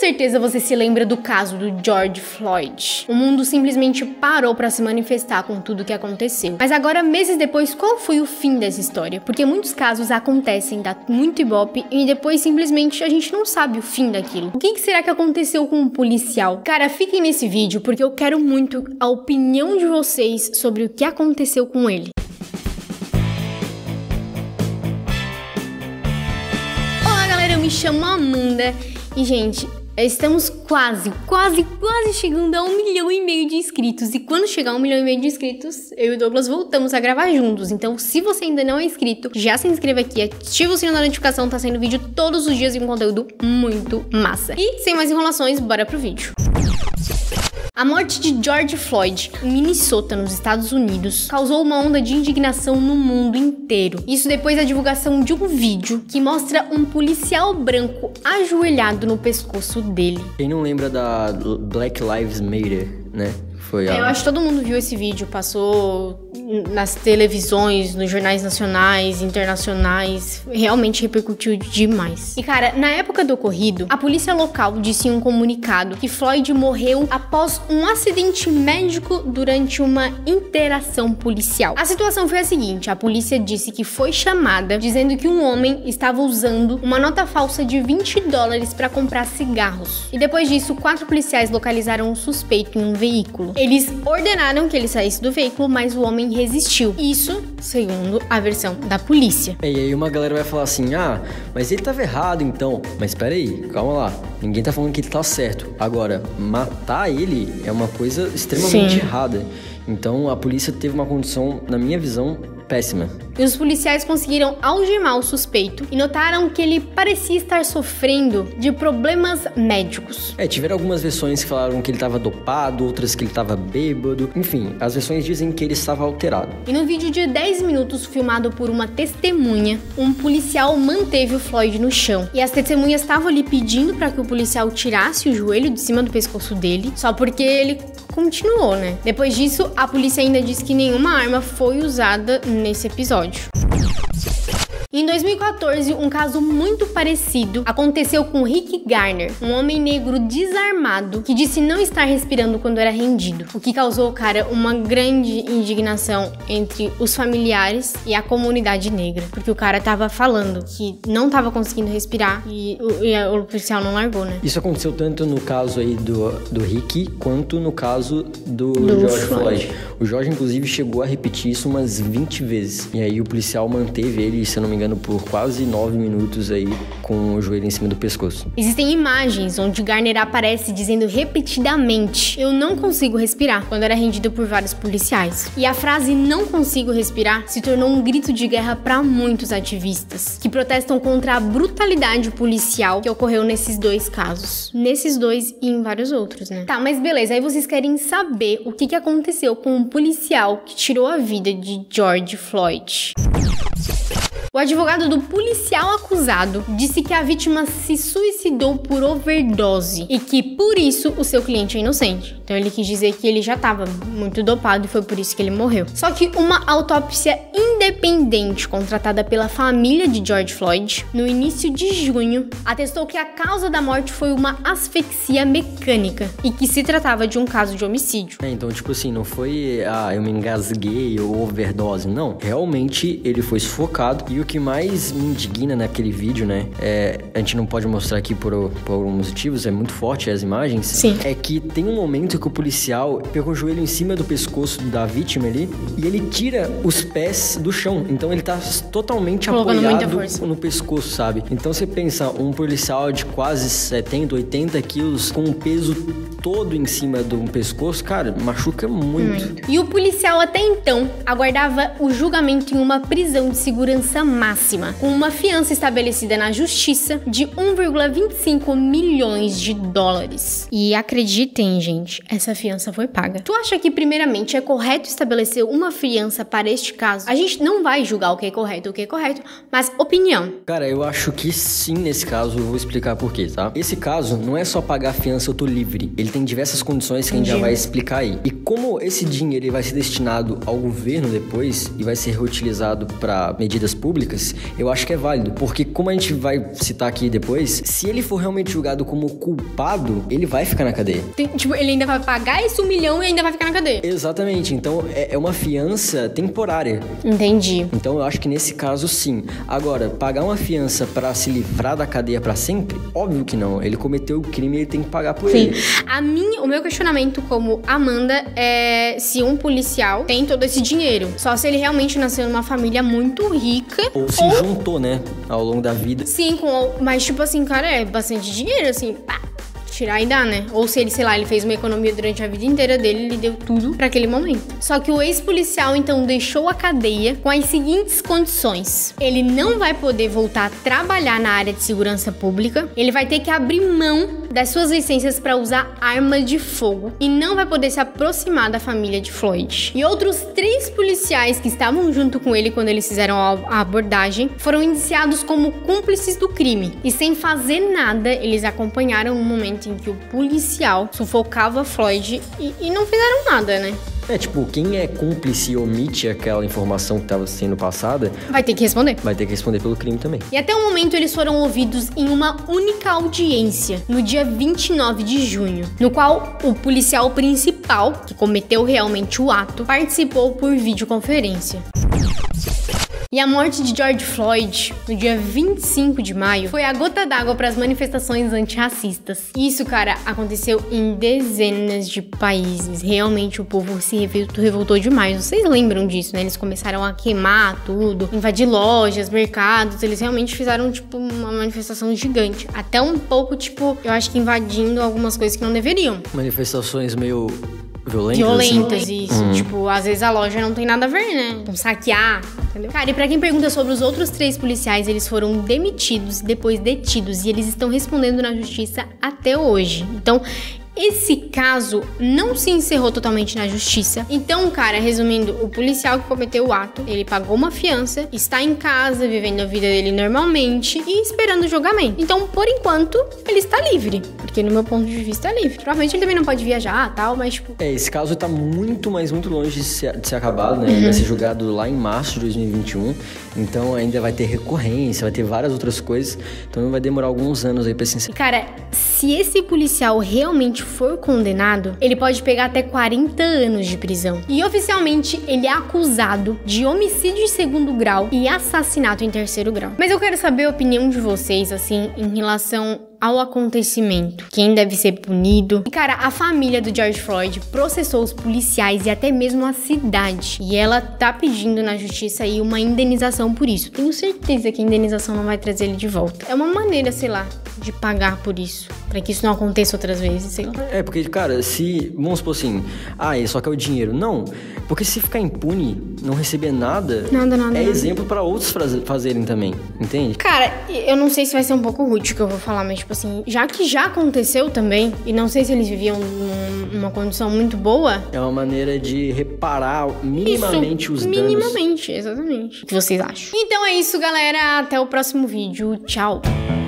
certeza você se lembra do caso do George Floyd. O mundo simplesmente parou para se manifestar com tudo o que aconteceu. Mas agora, meses depois, qual foi o fim dessa história? Porque muitos casos acontecem, dá muito ibope, e depois simplesmente a gente não sabe o fim daquilo. O que será que aconteceu com o policial? Cara, fiquem nesse vídeo porque eu quero muito a opinião de vocês sobre o que aconteceu com ele. Olá galera, eu me chamo Amanda e gente, estamos quase chegando a 1,5 milhão de inscritos. E quando chegar a 1,5 milhão de inscritos, eu e o Douglas voltamos a gravar juntos. Então, se você ainda não é inscrito, já se inscreva aqui, ativa o sininho da notificação, tá saindo vídeo todos os dias e um conteúdo muito massa. E sem mais enrolações, bora pro vídeo. A morte de George Floyd em Minnesota, nos Estados Unidos, causou uma onda de indignação no mundo inteiro. Isso depois da divulgação de um vídeo que mostra um policial branco ajoelhado no pescoço dele. Quem não lembra da Black Lives Matter, né? Eu acho que todo mundo viu esse vídeo, passou nas televisões, nos jornais nacionais, internacionais, realmente repercutiu demais. E cara, na época do ocorrido, a polícia local disse em um comunicado que Floyd morreu após um acidente médico durante uma interação policial. A situação foi a seguinte, a polícia disse que foi chamada dizendo que um homem estava usando uma nota falsa de $20 para comprar cigarros. E depois disso, 4 policiais localizaram o suspeito em um veículo. Eles ordenaram que ele saísse do veículo, mas o homem resistiu. Isso, segundo a versão da polícia. E aí uma galera vai falar assim, mas ele tava errado então. Mas espera aí, calma lá. Ninguém tá falando que ele tá certo. Agora, matar ele é uma coisa extremamente errada. Então a polícia teve uma condição, na minha visão, péssima. E os policiais conseguiram algemar o suspeito e notaram que ele parecia estar sofrendo de problemas médicos. Tiveram algumas versões que falaram que ele estava dopado, outras que ele estava bêbado. Enfim, as versões dizem que ele estava alterado. E no vídeo de 10 minutos filmado por uma testemunha, um policial manteve o Floyd no chão. E as testemunhas estavam ali pedindo para que o policial tirasse o joelho de cima do pescoço dele, só porque ele continuou, né? Depois disso, a polícia ainda disse que nenhuma arma foi usada nesse episódio. Em 2014, um caso muito parecido aconteceu com Rick Garner, um homem negro desarmado que disse não estar respirando quando era rendido, o que causou, cara, uma grande indignação entre os familiares e a comunidade negra, porque o cara tava falando que não tava conseguindo respirar e o policial não largou, né? Isso aconteceu tanto no caso aí do Rick, quanto no caso do George Floyd. O George, inclusive, chegou a repetir isso umas 20 vezes, e aí o policial manteve ele, se eu não me engano, por quase 9 minutos aí com o joelho em cima do pescoço. Existem imagens onde Garner aparece dizendo repetidamente "eu não consigo respirar" quando era rendido por vários policiais. E a frase "não consigo respirar" se tornou um grito de guerra para muitos ativistas que protestam contra a brutalidade policial que ocorreu nesses dois casos. Nesses dois e em vários outros, né? Tá, mas beleza, aí vocês querem saber o que aconteceu com um policial que tirou a vida de George Floyd. O advogado do policial acusado disse que a vítima se suicidou por overdose e que, por isso, o seu cliente é inocente. Então ele quis dizer que ele já estava muito dopado e foi por isso que ele morreu. Só que uma autópsia independente contratada pela família de George Floyd, no início de junho, atestou que a causa da morte foi uma asfixia mecânica e que se tratava de um caso de homicídio. Então, tipo assim, não foi, eu me engasguei ou overdose, não. Realmente, ele foi sufocado. E o que mais me indigna naquele vídeo, né, a gente não pode mostrar aqui por alguns motivos, é muito forte as imagens. Sim. É que tem um momento que o policial pegou o joelho em cima do pescoço da vítima ali e ele tira os pés do chão. Então ele tá totalmente apoiado no pescoço, sabe? Então você pensa, um policial de quase 70, 80 quilos com o peso todo em cima do pescoço, cara, machuca muito. E o policial até então aguardava o julgamento em uma prisão de segurança máxima, com uma fiança estabelecida na justiça de 1,25 milhões de dólares. E acreditem, gente, essa fiança foi paga. Tu acha que, primeiramente, é correto estabelecer uma fiança para este caso? A gente não vai julgar o que é correto, mas opinião. Cara, eu acho que sim, nesse caso, eu vou explicar por quê, tá? Esse caso não é só pagar a fiança, eu tô livre. Ele tem diversas condições que a gente já vai explicar aí. E como esse dinheiro ele vai ser destinado ao governo depois e vai ser reutilizado para medidas públicas, públicas, eu acho que é válido. Porque, como a gente vai citar aqui depois, se ele for realmente julgado como culpado, ele vai ficar na cadeia. Tipo, ele ainda vai pagar esse 1 milhão e ainda vai ficar na cadeia. Exatamente. Então, é uma fiança temporária. Entendi. Então, eu acho que nesse caso, sim. Agora, pagar uma fiança pra se livrar da cadeia pra sempre? Óbvio que não. Ele cometeu o crime e ele tem que pagar por ele. O meu questionamento como Amanda é se um policial tem todo esse dinheiro. Só se ele realmente nasceu numa família muito rica. Ou se juntou, né? Ao longo da vida. Sim, mas tipo assim, cara, é bastante dinheiro, assim, pá. Tirar e dar, né? Ou se ele, sei lá, ele fez uma economia durante a vida inteira dele, ele deu tudo pra aquele momento. Só que o ex-policial, então, deixou a cadeia com as seguintes condições. Ele não vai poder voltar a trabalhar na área de segurança pública, ele vai ter que abrir mão das suas licenças pra usar arma de fogo e não vai poder se aproximar da família de Floyd. E outros 3 policiais que estavam junto com ele quando eles fizeram a abordagem foram indiciados como cúmplices do crime. E sem fazer nada, eles acompanharam um momento em que o policial sufocava Floyd e não fizeram nada, né? Tipo, quem é cúmplice e omite aquela informação que estava sendo passada... vai ter que responder. Vai ter que responder pelo crime também. E até o momento eles foram ouvidos em uma única audiência, no dia 29 de junho, no qual o policial principal, que cometeu realmente o ato, participou por videoconferência. E a morte de George Floyd, no dia 25 de maio, foi a gota d'água para as manifestações antirracistas. Isso, cara, aconteceu em dezenas de países. Realmente o povo se revoltou demais. Vocês lembram disso, né? Eles começaram a queimar tudo, invadir lojas, mercados. Eles realmente fizeram, tipo, uma manifestação gigante. Até um pouco, tipo, eu acho que invadindo algumas coisas que não deveriam. Manifestações meio... violentas, assim. Isso. Tipo, às vezes a loja não tem nada a ver, né? Com saquear, entendeu? Cara, e pra quem pergunta sobre os outros 3 policiais, eles foram demitidos, depois detidos, e eles estão respondendo na justiça até hoje. Então, esse caso não se encerrou totalmente na justiça. Então, cara, resumindo, o policial que cometeu o ato, ele pagou uma fiança, está em casa, vivendo a vida dele normalmente e esperando o julgamento. Então, por enquanto, ele está livre. Porque no meu ponto de vista, é livre. Provavelmente ele também não pode viajar e tal, mas tipo... esse caso tá muito longe de ser acabado, né? Ele vai ser julgado lá em março de 2021. Então, ainda vai ter recorrência, vai ter várias outras coisas. Então, vai demorar alguns anos aí pra se encerrar. Cara, se esse policial realmente for condenado, ele pode pegar até 40 anos de prisão. E oficialmente ele é acusado de homicídio em 2º grau e assassinato em 3º grau. Mas eu quero saber a opinião de vocês, assim, em relação ao acontecimento. Quem deve ser punido? E, cara, a família do George Floyd processou os policiais e até mesmo a cidade. E ela tá pedindo na justiça aí uma indenização por isso. Tenho certeza que a indenização não vai trazer ele de volta. É uma maneira, sei lá, de pagar por isso. Pra que isso não aconteça outras vezes, sei lá. Porque, cara, se... vamos supor assim... ele só quer o dinheiro. Não. Porque se ficar impune, não receber nada... Nada. Exemplo pra outros fazerem também. Entende? Cara, eu não sei se vai ser um pouco rude o que eu vou falar, mas, tipo assim... já que já aconteceu também... e não sei se eles viviam numa condição muito boa... é uma maneira de reparar minimamente os danos. Minimamente, exatamente. O que vocês acham? Então é isso, galera. Até o próximo vídeo. Tchau.